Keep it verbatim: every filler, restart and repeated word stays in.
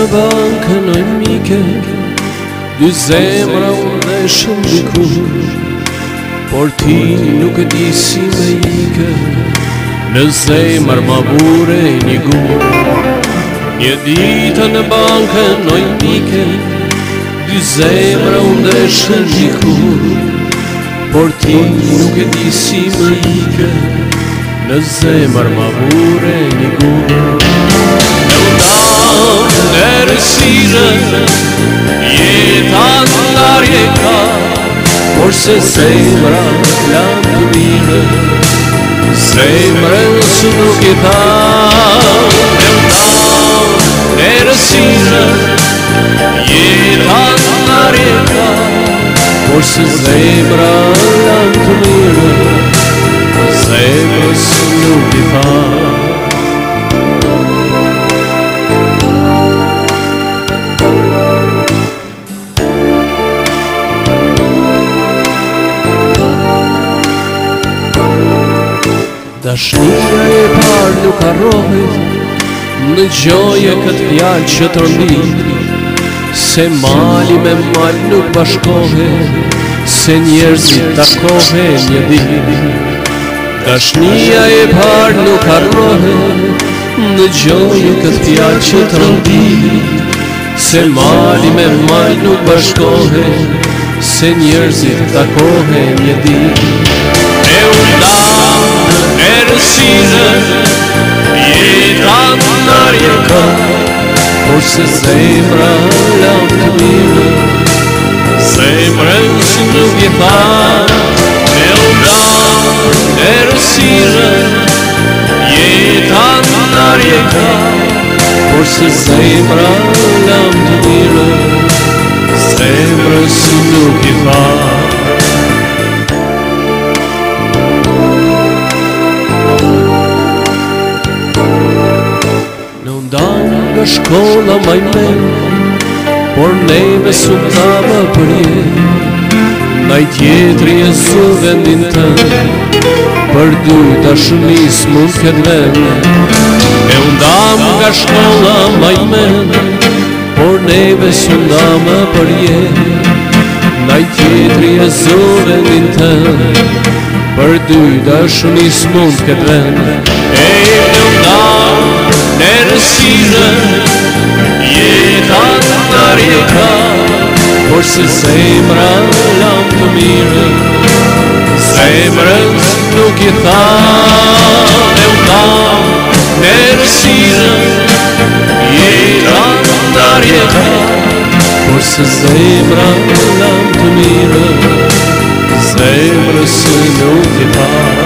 banca noi miche, dy zemra unë dhe shumë dikur, por ti nuk e di si me ike, në zemër ma bure një gur. Një dita në banka noi miche, dy zemra unë dhe shumë dikur, por ti nuk e di si me ike, në zemër ma bure një gur. Në rësire, jeta ndarje ka, por se zemra lam të mire, zemrën së nuk e tha. Në rësire, jeta ndarje ka, por se zemra lam të mire, zemrën së nuk e tha. Dashnia e parë nuk arrohet, në gjoje këtë fjalë që të rëndit, se mali me mal nuk bashkohet, se njerëzit takohen një dit. Dashnia e parë nuk arrohet, në gjoje këtë fjalë që të rëndit, se mali me mal nuk bashkohet, se njerëzit takohen një dit. E undam e rësire, jeta ndarje ka, por se zemra lam të mire, zemrën së nuk e tha. E undam e rësire, jeta ndarje ka, por se zemra lam të mire, zemrën së nuk e tha. Nga shkolla maj men, por neve s'u tama për jet, naj tjetri e su vendin tën, për dy dashunis mund këtë vend. E undam nga shkolla maj men, por neve s'u tama për jet, naj tjetri e su vendin tën, për dy dashunis mund këtë vend. E undam në rësire, jeta ndarje ka, por se zemra lam të mire, zemrën nuk e tha. E undam në rësire, jeta ndarje ka, por se zemra lam të mire, zemrës nuk e tha.